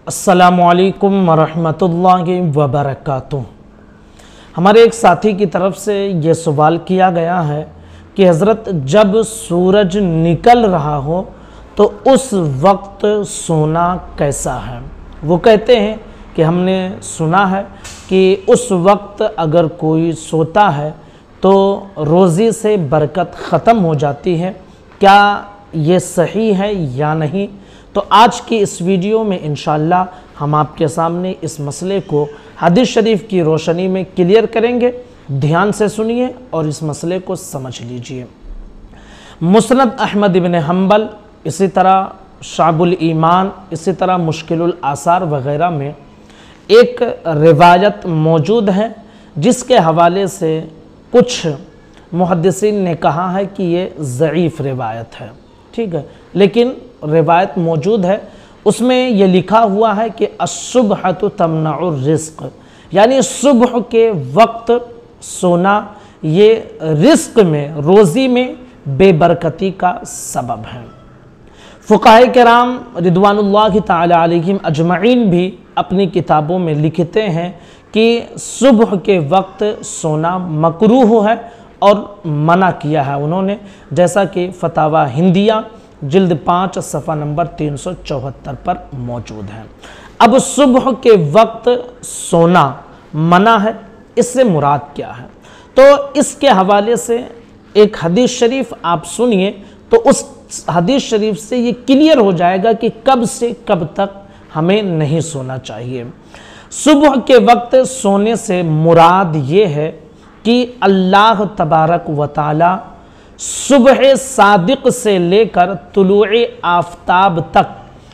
अस्सलामुअलैकुम वरहमतुल्लाहि वबरकातुह। हमारे एक साथी की तरफ से ये सवाल किया गया है कि हज़रत जब सूरज निकल रहा हो तो उस वक्त सोना कैसा है। वो कहते हैं कि हमने सुना है कि उस वक्त अगर कोई सोता है तो रोज़ी से बरकत ख़त्म हो जाती है। क्या ये सही है या नहीं? तो आज की इस वीडियो में इंशाअल्लाह हम आपके सामने इस मसले को हदीस शरीफ की रोशनी में क्लियर करेंगे। ध्यान से सुनिए और इस मसले को समझ लीजिए। मुस्नद अहमद इब्न हम्बल, इसी तरह शाबुल ईमान, इसी तरह मुश्किलुल आसार वग़ैरह में एक रिवायत मौजूद है जिसके हवाले से कुछ मुहद्दिसीन ने कहा है कि ये ज़ईफ़ रिवायत है। ठीक है, लेकिन रिवायत मौजूद है, उसमें ये लिखा हुआ है कि अस्सुबहतु तमनउर रिज़्क़, यानी सुबह के वक्त सोना ये रिज़्क़ में, रोज़ी में बेबरकती का सबब है। फ़ुक़हा किराम रिदवानुल्लाहि ताला अलैहिम अजमईन भी अपनी किताबों में लिखते हैं कि सुबह के वक्त सोना मकरूह है और मना किया है उन्होंने, जैसा कि फतावा हिंदिया जिल्द 5 सफ़ा नंबर 374 पर मौजूद है। अब सुबह के वक्त सोना मना है, इससे मुराद क्या है? तो इसके हवाले से एक हदीस शरीफ आप सुनिए तो उस हदीस शरीफ से ये क्लियर हो जाएगा कि कब से कब तक हमें नहीं सोना चाहिए। सुबह के वक्त सोने से मुराद ये है कि अल्लाह तबारक व तआला सुबह सादिक से लेकर तुलूए आफताब तक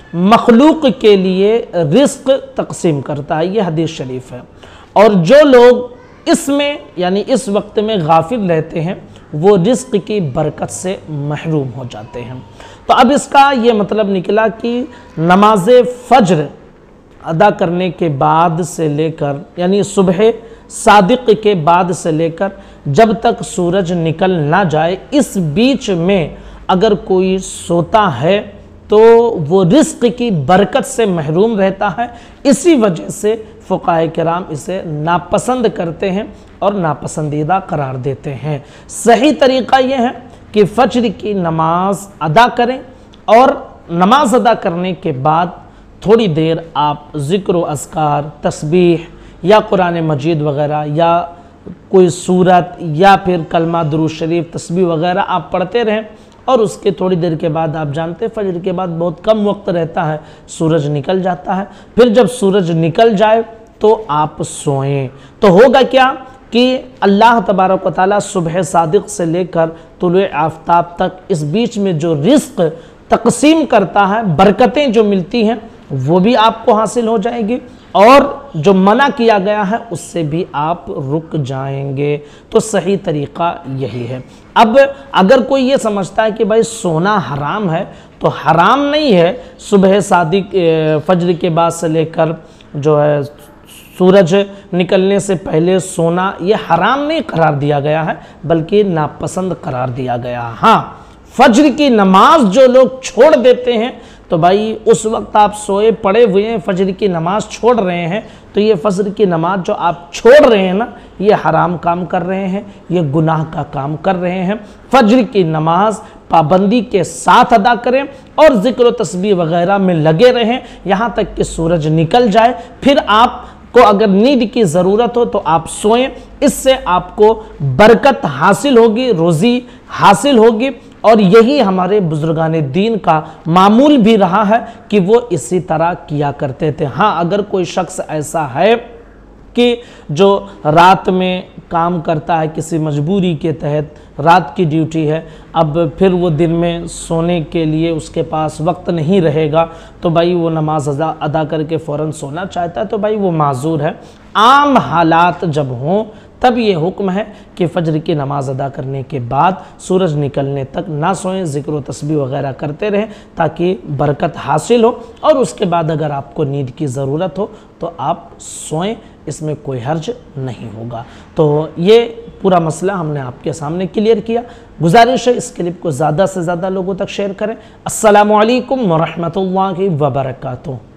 मखलूक के लिए रिज़्क़ तकसीम करता है, ये हदीस शरीफ है। और जो लोग इसमें यानी इस वक्त में गाफिल रहते हैं वो रिज़्क़ की बरकत से महरूम हो जाते हैं। तो अब इसका ये मतलब निकला कि नमाज फ़ज्र अदा करने के बाद से लेकर, यानी सुबह सादिक के बाद से लेकर जब तक सूरज निकल ना जाए, इस बीच में अगर कोई सोता है तो वो रिज़्क़ की बरकत से महरूम रहता है। इसी वजह से फ़ुक़हा किराम इसे नापसंद करते हैं और नापसंदीदा करार देते हैं। सही तरीक़ा यह है कि फ़ज्र की नमाज अदा करें और नमाज अदा करने के बाद थोड़ी देर आप ज़िक्र व अज़कार, तस्बीह या कुरान मजीद वग़ैरह या कोई सूरत या फिर कलमा दुरूद शरीफ, तस्बीह वग़ैरह आप पढ़ते रहें। और उसके थोड़ी देर के बाद आप जानते हैं फ़ज्र के बाद बहुत कम वक्त रहता है, सूरज निकल जाता है। फिर जब सूरज निकल जाए तो आप सोएं। तो होगा क्या कि अल्लाह तबारक व तआला सुबह सादिक से लेकर तुलुए आफताब तक इस बीच में जो रिज़्क़ तकसीम करता है, बरकतें जो मिलती हैं वो भी आपको हासिल हो जाएगी और जो मना किया गया है उससे भी आप रुक जाएंगे। तो सही तरीक़ा यही है। अब अगर कोई ये समझता है कि भाई सोना हराम है, तो हराम नहीं है सुबह सादिक फ़ज्र के बाद से लेकर जो है सूरज निकलने से पहले सोना, ये हराम नहीं करार दिया गया है बल्कि नापसंद करार दिया गया है। हाँ, फ़ज्र की नमाज जो लोग छोड़ देते हैं तो भाई उस वक्त आप सोए पड़े हुए हैं, फ़ज्र की नमाज छोड़ रहे हैं, तो ये फ़ज्र की नमाज जो आप छोड़ रहे हैं ना, ये हराम काम कर रहे हैं, ये गुनाह का काम कर रहे हैं। फ़ज्र की नमाज पाबंदी के साथ अदा करें और ज़िक्र व तस्बीह वग़ैरह में लगे रहें यहाँ तक कि सूरज निकल जाए। फिर आपको अगर नींद की ज़रूरत हो तो आप सोएं, इससे आपको बरकत हासिल होगी, रोज़ी हासिल होगी। और यही हमारे बुजुर्गान दीन का मामूल भी रहा है कि वो इसी तरह किया करते थे। हाँ, अगर कोई शख्स ऐसा है कि जो रात में काम करता है, किसी मजबूरी के तहत रात की ड्यूटी है, अब फिर वो दिन में सोने के लिए उसके पास वक्त नहीं रहेगा, तो भाई वो नमाज अदा करके फ़ौरन सोना चाहता है, तो भाई वो माजूर है। आम हालात जब हों तब ये हुक्म है कि फ़ज्र की नमाज अदा करने के बाद सूरज निकलने तक ना सोएं, ज़िक्र व तस्बीह वग़ैरह करते रहें ताकि बरकत हासिल हो। और उसके बाद अगर आपको नींद की ज़रूरत हो तो आप सोएं, इसमें कोई हर्ज नहीं होगा। तो ये पूरा मसला हमने आपके सामने क्लियर किया। गुजारिश है इस क्लिप को ज़्यादा से ज़्यादा लोगों तक शेयर करें। अस्सलामु अलैकुम व रहमतुल्लाहि व बरकातुहू।